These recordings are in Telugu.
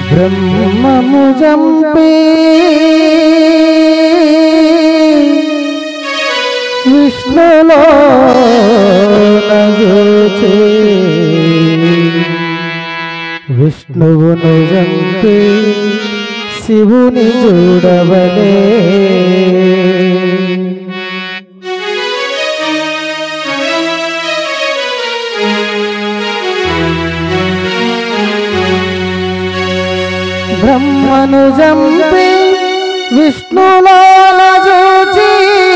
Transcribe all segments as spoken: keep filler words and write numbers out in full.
బ్రహ్మము జంపి విష్ణులో నజూచి విష్ణువును జంపి శివుని చూడవలే బ్రహ్మను జంపి విష్ణులో నజూచి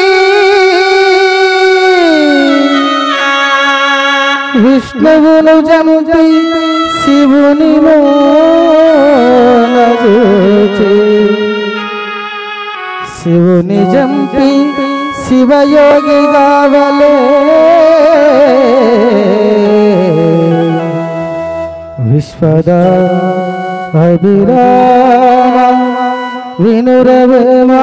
విష్ణువును జంపి శివునిలో నజూచి శివుని జంపి శివయోగి గావలే విశ్వదా అభిరామ వినురవేమా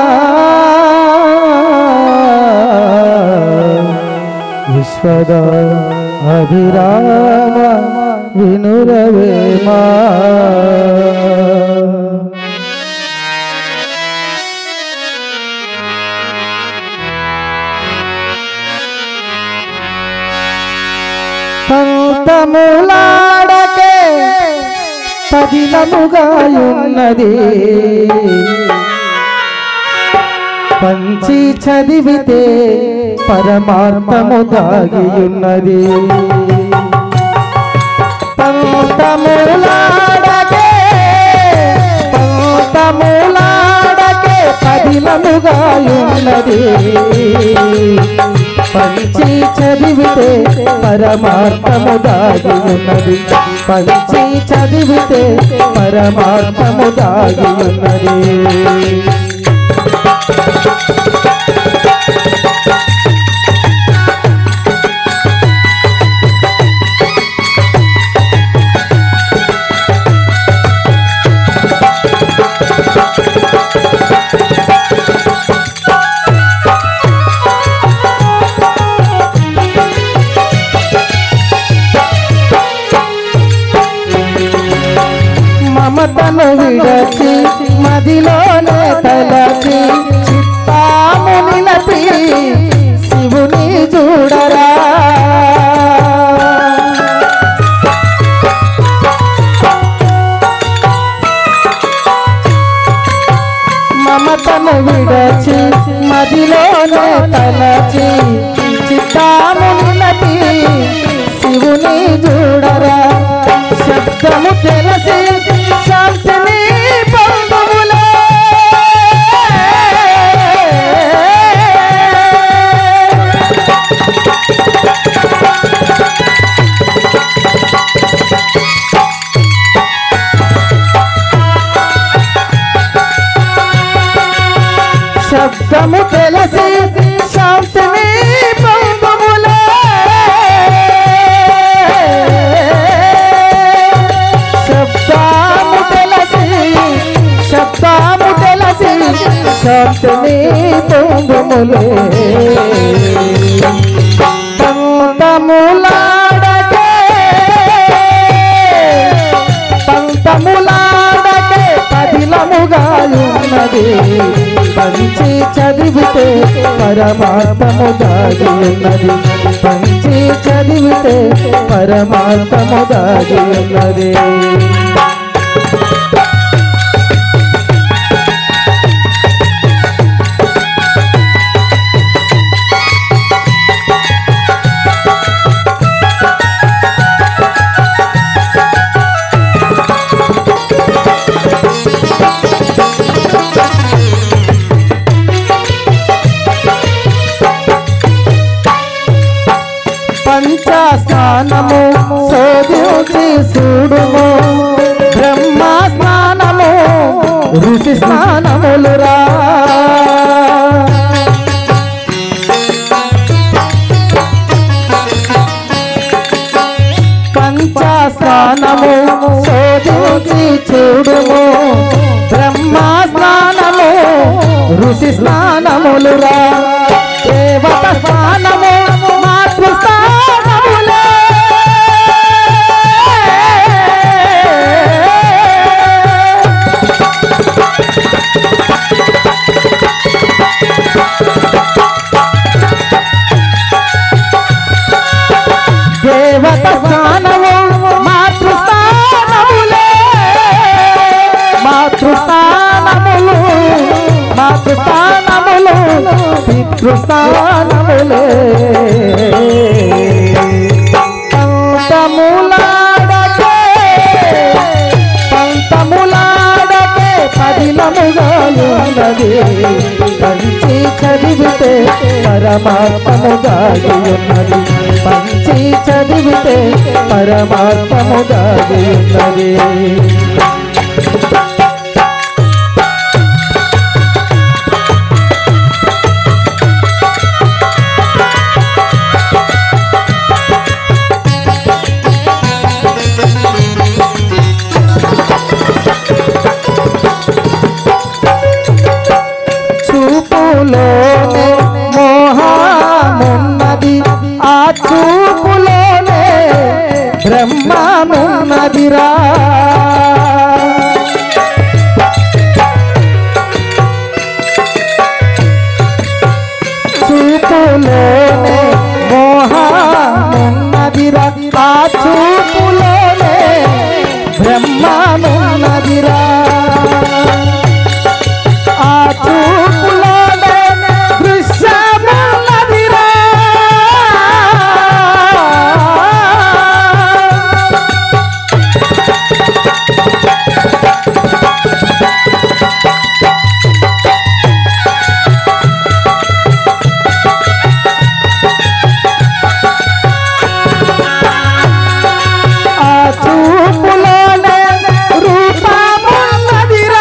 విశ్వదా అభిరామ వినురవేమా పంతములాడకే పదిలముగాయున్నది పంచి చదివితే పరమార్థము దాగియున్నది పంతములాడకే పంతములాడకే పదిలముగాయున్నది పంచి చదివితే పరమార్థము దాగియున్నది పంచి చదివితే పరమార్థము దాగియున్నది మమతను విడచి మదిలోనే తలచి చిత్తాము నిలపి శివుని చూడరా మమతను విడచి మదిలోనే తలచి చిత్తాము నిలపి శివుని చూడరా శబ్దము తెలిసి శాంతిని పొందుములే శబ్దము తెలిసి శాంతిని పొందుములే శబ్దము తెలిసి శబ్దము తెలిసి శాంతిని పొందుములే పంతములాడకే పంతములాడకే పదిలముగాయున్నది పంచి చదివితే పరమార్థము దాగియున్నది పంచి చదివితే పరమార్థము దాగియున్నది పంచస్నానము శోధించి చూడుము బ్రహ్మ స్నానము ఋషి స్నానములురా పంచస్నానము శోధించి చూడుము బ్రహ్మ స్నానము ఋషి స్నానములురా దేవత స్నానము మాతృ స్నానములే పంతములాడకే పంతములాడకే పదిలముగా ఉన్నది పంచి చదివితే పరమాత్మము దాగి ఉన్నది పంచి చదివితే పరమాత్మము దాగి ఉన్నది చూపులోనే మోహమున్నది ఆ చూపులోనే బ్రహ్మమున్నదిరా చూపులోనే మోహమున్నదిరా ఆ చూపులోనే బ్రహ్మమున్నదిరా ఆ చూపులోనే దృశ్యమున్నదిరా ఆ చూపులోనే రూపమున్నదిరా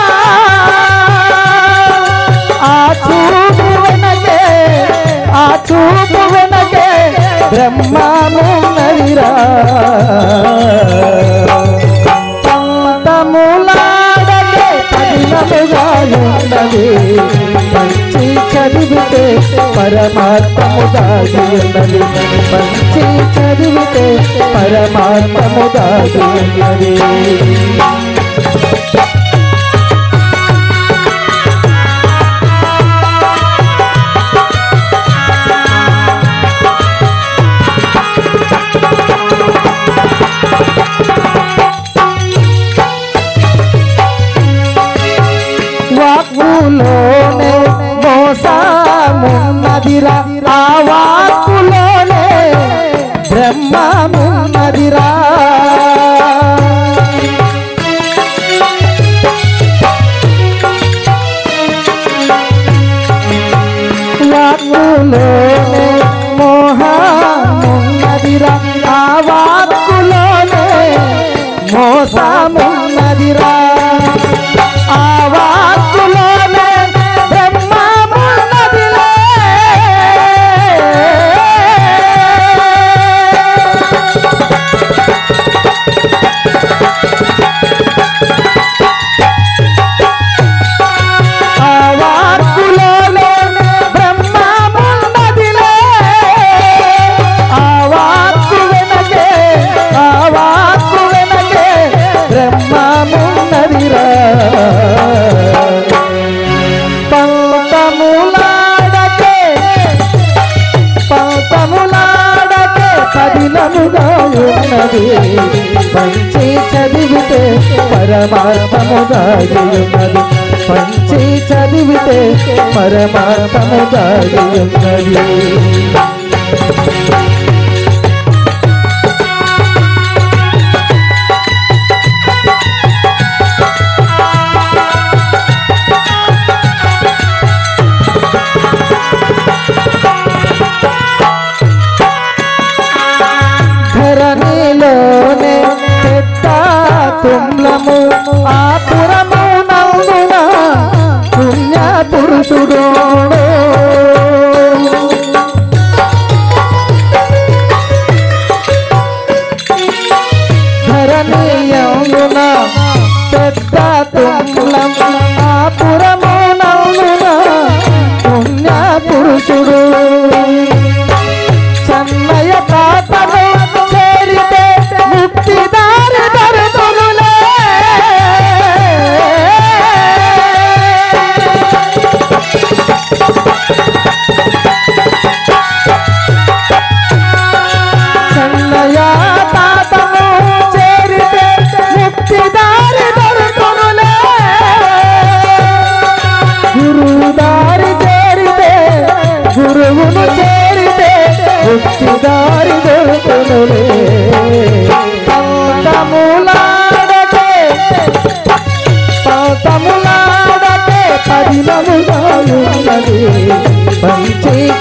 ఆ చూపు వెనకే ఆ చూపు వెనకే బ్రహ్మమున్నదిరా పంతములాడకే పదిలముగా ఉన్నది పంచి చదివితే పరమాత్మము దాగి ఉన్నది పంచి చదివితే పరమాత్మము దాగి ఉన్నది వాక్కులోనే మోసమున్నదిరా ఆ వాక్కులోనే బ్రహ్మమున్నదిరా వాక్కులోనే మోహమున్నదిరా ఆ వాక్కులోనే మోసమున్నదిరా ఆ వాక్కులోనే బ్రహ్మమున్నదిలే ఆ వాక్కులోనే బ్రహ్మమున్నదిలే ఆ వాక్కు వెనకే ఆ వాక్కు వెనకే బ్రహ్మమున్నదిరా పంతములాడకే పంతములాడకే పదిలముగా ఉన్నది పంచి చదివితే పరమాత్మము దాగి ఉన్నది పంచి చదివితే పరమాత్మము దాగి ఉన్నది ధరణిలోనే పెద్ద తుమ్లము ఆ పురము నందున పుణ్య పురుషుడు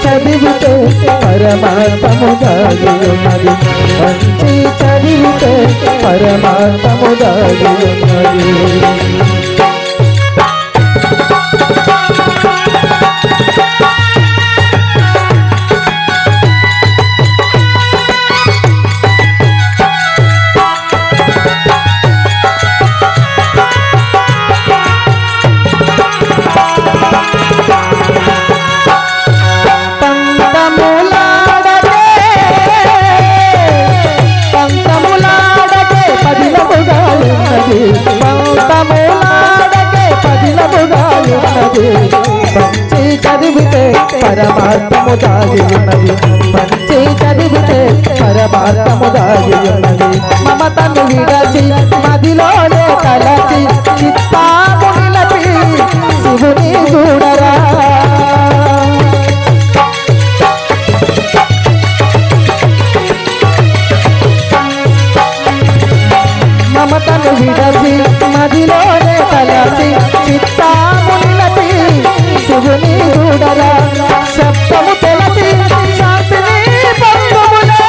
చదివితే పరమార్థము దాగి ఉన్నది పంచి చదివితే పరమార్థము దాగి ఉన్నది పంచి చదివితే పరమార్థము దాగి ఉన్నది పంచి చదివితే పరమార్థము దాగి ఉన్నది మమతను విడచి మదిలోనే తలచి చిత్తాము నిలచి శివుని చూడరా మమతను విడచి మదిలోనే తలచి చిత్తాము నిలచి శివుని చూడరా శబ్దము తెలిసి శాంతిని పొందుములే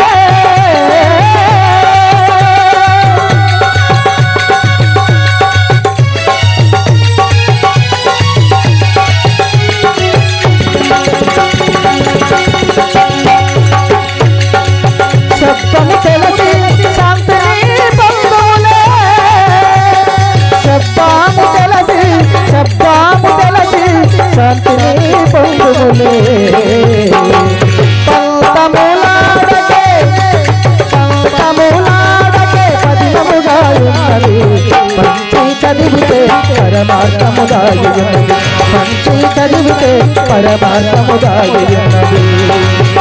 శబ్దము తెలిసి శాంతిని పొందుములే శబ్దము తెలిసి శబ్దము తెలిసి శాంతిని పొందుములే పంతములాడకే పంతములాడకే పదిలముగా ఉన్నది పంచి చదివితే పరమార్థము దాగి ఉన్నది పంచి చదివితే పరమార్థము దాగి ఉన్నది